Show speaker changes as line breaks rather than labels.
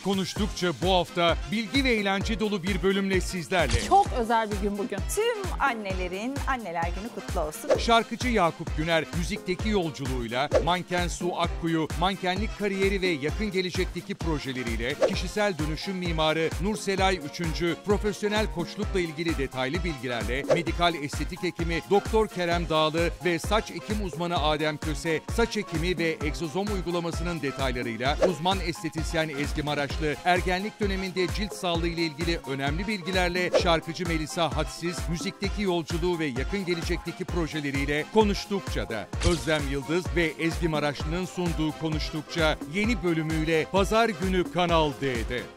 Konuştukça bu hafta bilgi ve eğlence dolu bir bölümle sizlerle.
Çok özel bir gün bugün.
Tüm annelerin Anneler Günü kutlu olsun.
Şarkıcı Yakup Güner müzikteki yolculuğuyla, manken Su Akkuyu, mankenlik kariyeri ve yakın gelecekteki projeleriyle, kişisel dönüşüm mimarı Nurselay 3. profesyonel koçlukla ilgili detaylı bilgilerle, medikal estetik hekimi Doktor Kerem Dağlı ve saç ekim uzmanı Adem Köse, saç ekimi ve egzozom uygulamasının detaylarıyla, uzman estetisyen Ezgi Maraşlı, ergenlik döneminde cilt sağlığı ile ilgili önemli bilgilerle, şarkıcı Melisa Hadsiz, müzikteki yolculuğu ve yakın gelecekteki projeleriyle Konuştukça da Özlem Yıldız ve Ezgi Maraşlı'nın sunduğu Konuştukça yeni bölümüyle Pazar günü Kanal D'de.